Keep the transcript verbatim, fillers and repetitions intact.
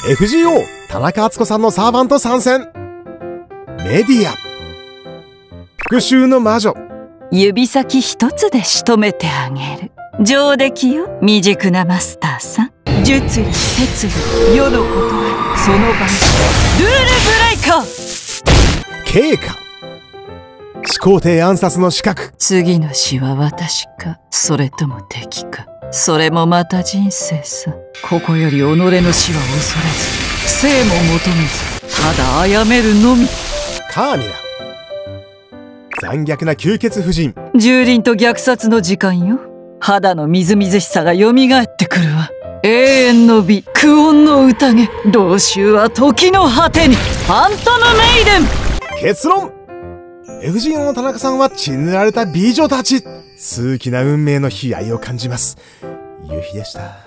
エフジーオー 田中敦子さんのサーバント参戦。メディア復讐の魔女。 指先一つで仕留めてあげる。上出来よ、未熟なマスターさん。術理摂理世のことはその場にルールブレイカー。 経過始皇帝暗殺の資格。 次の死は私か、それとも敵か。それもまた人生さ。ここより己の死は恐れず、生も求めず、ただ殺めるのみ。 カーミラ残虐な吸血婦人。 蹂躙と虐殺の時間よ。肌のみずみずしさがよみがえってくるわ。永遠の美、久遠の宴、老衆は時の果てに。ファントムメイデン。 結論、エフジーオー の田中さんは血塗られた美女たち。数奇な運命の悲哀を感じます。夕日でした。